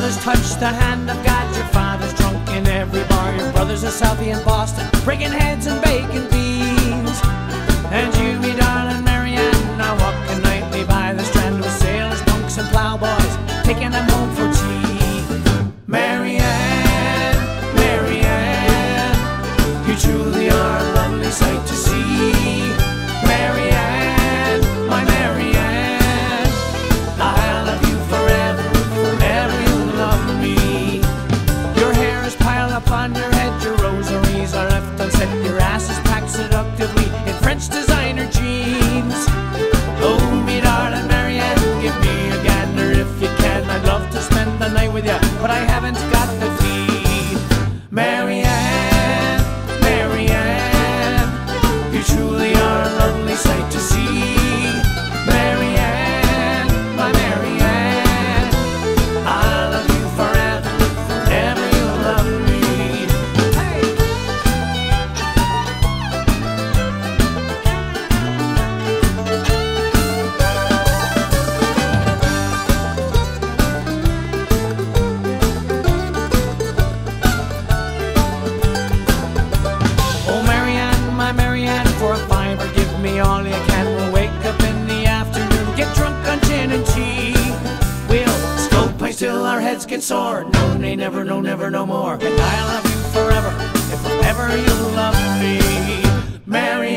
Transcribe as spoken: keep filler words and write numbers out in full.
mother's touched the hand of God. Your father's drunk in every bar. Your brother's a Southie in Boston, breaking heads and baking beans. And you, me darling Marianne, are walking nightly by the strand with sailors, punks and ploughboys, taking them home for tea. Marianne, Marianne, you truly are a lovely sight to see. Marianne, my Marianne, I'll love you forever, forever you'll love me. Your hair is piled up on your head, your rosaries are left unset, your ass is packed seductively in French designer jeans. Oh, me darling Marianne, give me a gander if you can. I'd love to spend the night with you, but I haven't got the fee. Marianne, Marianne, you truly are a lovely sight to see. Marianne, my Marianne, I love you forever, forever you'll love me. Hey! Oh Marianne, my Marianne, for a fiver give me all you can. We'll wake up in the afternoon, get drunk on gin and tea. We'll smoke pipes till our heads get sore. No, nay, never, no, never, no more. And I'll love you forever, if forever you'll love me. Marianne.